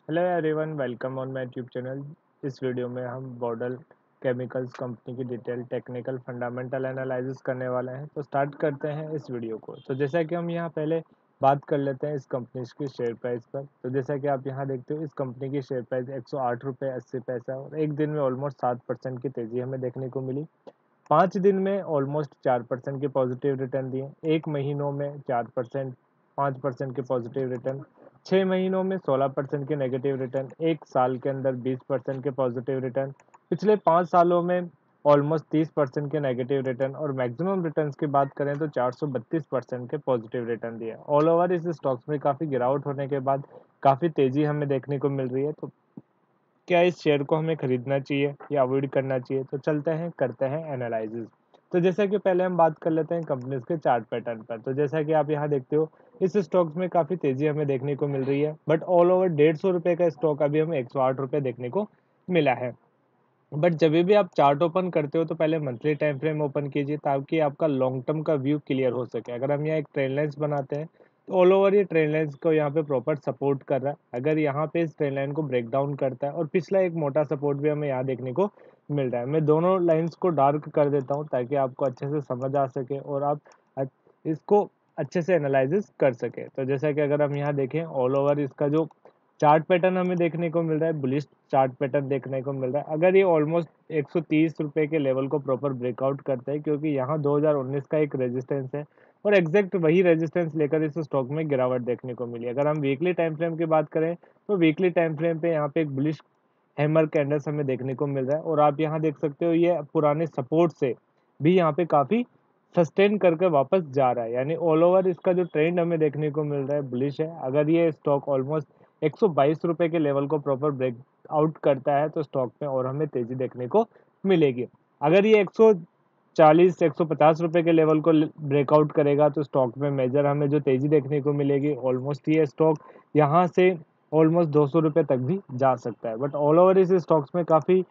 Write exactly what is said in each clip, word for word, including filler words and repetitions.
Hello everyone, welcome on my YouTube channel. इस video में हम बॉर्डर केमिकल्स कंपनी की डिटेल टेक्निकल फंडामेंटल एनालिसिस करने वाले हैं। तो स्टार्ट करते हैं इस वीडियो को। तो जैसा कि हम यहाँ पहले बात कर लेते हैं इस कंपनी की शेयर प्राइस पर। तो जैसा कि आप यहाँ देखते हो, इस कंपनी की शेयर प्राइस एक सौ आठ रुपये अस्सी पैसा और एक दिन में ऑलमोस्ट सात परसेंट की तेज़ी हमें देखने को मिली। पाँच दिन में ऑलमोस्ट चार परसेंट के पॉजिटिव रिटर्न दिए, एक महीनों में चार परसेंट पाँच परसेंट के पॉजिटिव रिटर्न, छः महीनों में सोलह परसेंट के नेगेटिव रिटर्न, एक साल के अंदर बीस परसेंट के पॉजिटिव रिटर्न, पिछले पाँच सालों में ऑलमोस्ट तीस परसेंट के नेगेटिव रिटर्न और मैक्सिमम रिटर्न्स की बात करें तो चार सौ बत्तीस परसेंट के पॉजिटिव रिटर्न दिए। ऑल ओवर इस स्टॉक्स में काफ़ी गिरावट होने के बाद काफ़ी तेज़ी हमें देखने को मिल रही है। तो क्या इस शेयर को हमें खरीदना चाहिए या अवॉइड करना चाहिए? तो चलते हैं, करते हैं एनालिसिस। तो जैसा कि पहले हम बात कर लेते हैं कंपनीज के चार्ट पैटर्न पर। तो जैसा कि आप यहाँ देखते हो, इस स्टॉक्स में काफ़ी तेज़ी हमें देखने को मिल रही है, बट ऑल ओवर डेढ़ सौ रुपये का स्टॉक अभी हमें एक सौ आठ रुपये देखने को मिला है। बट जब भी आप चार्ट ओपन करते हो तो पहले मंथली टाइम फ्रेम ओपन कीजिए, ताकि आपका लॉन्ग टर्म का व्यू क्लियर हो सके। अगर हम यहाँ एक ट्रेंड लाइन्स बनाते हैं तो ऑल ओवर ये ट्रेंड लाइन्स को यहाँ पे प्रॉपर सपोर्ट कर रहा है। अगर यहाँ पे इस ट्रेंड लाइन को ब्रेक डाउन करता है और पिछला एक मोटा सपोर्ट भी हमें यहाँ देखने को मिल रहा है। मैं दोनों लाइन्स को डार्क कर देता हूँ ताकि आपको अच्छे से समझ आ सके और आप इसको अच्छे से एनालिसिस कर सके। तो जैसा कि अगर हम यहाँ देखें, ऑल ओवर इसका जो चार्ट पैटर्न हमें देखने को मिल रहा है, बुलिश चार्ट पैटर्न देखने को मिल रहा है। अगर ये ऑलमोस्ट एक सौ तीस रुपये के लेवल को प्रॉपर ब्रेकआउट करता है, क्योंकि यहाँ दो हज़ार उन्नीस का एक रेजिस्टेंस है और एग्जैक्ट वही रेजिस्टेंस लेकर इस स्टॉक में गिरावट देखने को मिली। अगर हम वीकली टाइम फ्रेम की बात करें तो वीकली टाइम फ्रेम पे यहाँ पे एक बुलिश हैमर कैंडल्स हमें देखने को मिल रहा है और आप यहाँ देख सकते हो, ये पुराने सपोर्ट से भी यहाँ पे काफ़ी सस्टेन करके वापस जा रहा है। यानी ऑल ओवर इसका जो ट्रेंड हमें देखने को मिल रहा है बुलिश है। अगर ये स्टॉक ऑलमोस्ट एक सौ बाईस रुपये के लेवल को प्रॉपर ब्रेक आउट करता है तो स्टॉक में और हमें तेज़ी देखने को मिलेगी। अगर ये एक सौ चालीस एक सौ पचास रुपये के लेवल को ब्रेकआउट करेगा तो स्टॉक में मेजर हमें जो तेज़ी देखने को मिलेगी, ऑलमोस्ट ये स्टॉक यहाँ से ऑलमोस्ट दो सौ रुपये तक भी जा सकता है। बट ऑल ओवर इस स्टॉक्स में काफ़ी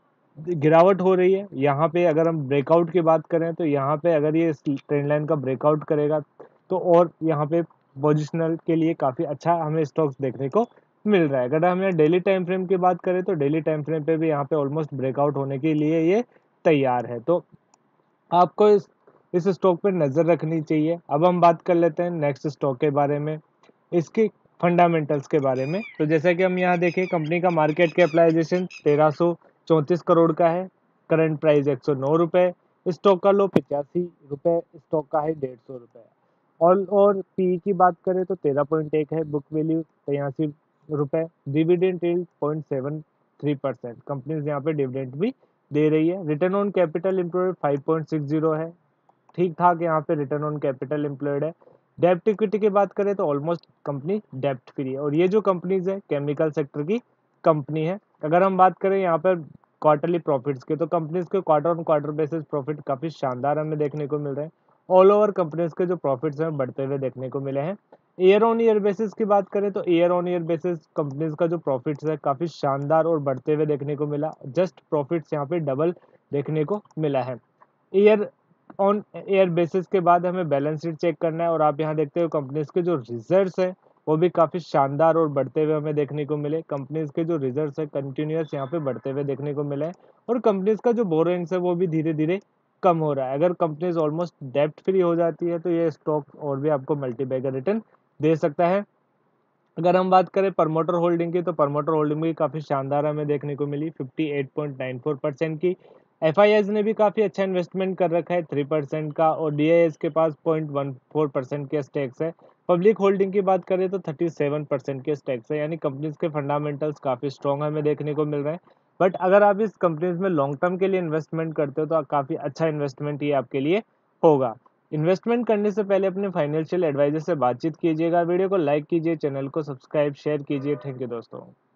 गिरावट हो रही है। यहाँ पे अगर हम ब्रेकआउट की बात करें तो यहाँ पे अगर ये ट्रेंड लाइन का ब्रेकआउट करेगा तो और यहाँ पे पोजिशनल के लिए काफ़ी अच्छा हमें स्टॉक्स देखने को मिल रहा है। अगर हम यहाँ डेली टाइम फ्रेम की बात करें तो डेली टाइम फ्रेम पे भी यहाँ पे ऑलमोस्ट ब्रेकआउट होने के लिए ये तैयार है। तो आपको इस इस स्टॉक पे नज़र रखनी चाहिए। अब हम बात कर लेते हैं नेक्स्ट स्टॉक के बारे में, इसके फंडामेंटल्स के बारे में। तो जैसा कि हम यहाँ देखें, कंपनी का मार्केट कैपिटलाइजेशन तेरह सौ चौंतीस करोड़ का है, करंट प्राइस एक सौ नौ रुपये, स्टॉक का लो पचासी रुपये, स्टॉक का है डेढ़ सौ रुपये। और और पी की बात करें तो तेरह पॉइंट एक है, बुक वैल्यू तिरासी रुपये, dividend yield point seven three percent. Company यहाँ पे डिविडेंड भी दे रही है। Return on capital employed five point six zero है, ठीक ठाक यहाँ पे रिटर्न ऑन कैपिटल एम्प्लॉयड है। डेप्ट इक्विटी की बात करें तो ऑलमोस्ट कंपनी डेप्ट फ्री है और ये जो कंपनीज है केमिकल सेक्टर की कंपनी है। अगर हम बात करें यहाँ पर क्वार्टरली प्रॉफिट्स के, तो कंपनीज के quarter on quarter basis profit काफ़ी शानदार हमें देखने को मिल रहे हैं। ऑल ओवर कंपनीज के जो प्रॉफिट्स हैं बढ़ते हुए देखने को मिले हैं। ईयर ऑन ईयर बेसिस की बात करें तो year on year basis companies का जो प्रॉफिट्स है काफ़ी शानदार और बढ़ते हुए देखने को मिला। जस्ट प्रॉफिट्स यहाँ पे डबल देखने को मिला है। ईयर ऑन ईयर बेसिस के बाद हमें बैलेंस शीट चेक करना है और आप यहाँ देखते हो कंपनीज के जो रिजल्ट्स है वो भी काफ़ी शानदार और बढ़ते हुए हमें देखने को मिले। कंपनीज के जो रिजल्ट्स है कंटिन्यूअस यहाँ पे बढ़ते हुए देखने को मिले हैं और कंपनीज का जो बोरोइंग्स है वो भी धीरे धीरे कम हो रहा है। अगर कंपनीज ऑलमोस्ट डेप्ट फ्री हो जाती है तो ये स्टॉक और भी आपको मल्टीबैगर रिटर्न दे सकता है। अगर हम बात करें प्रमोटर होल्डिंग की, तो प्रमोटर होल्डिंग भी काफ़ी शानदार हमें देखने को मिली, अट्ठावन पॉइंट नाइन फोर परसेंट की। एफ आई एस ने भी काफ़ी अच्छा इन्वेस्टमेंट कर रखा है थ्री परसेंट का और डी आई एस के पास पॉइंट वन फोर परसेंट के स्टेक्स है। पब्लिक होल्डिंग की बात करें तो थर्टी सेवन परसेंट के स्टेक्स है। यानी कंपनीज के फंडामेंटल्स काफ़ी स्ट्रॉन्ग हमें देखने को मिल रहे हैं। बट अगर आप इस कंपनीज में लॉन्ग टर्म के लिए इन्वेस्टमेंट करते हो तो काफ़ी अच्छा इन्वेस्टमेंट ये आपके लिए होगा। इन्वेस्टमेंट करने से पहले अपने फाइनेंशियल एडवाइजर से बातचीत कीजिएगा। वीडियो को लाइक कीजिए, चैनल को सब्सक्राइब शेयर कीजिए। थैंक यू दोस्तों।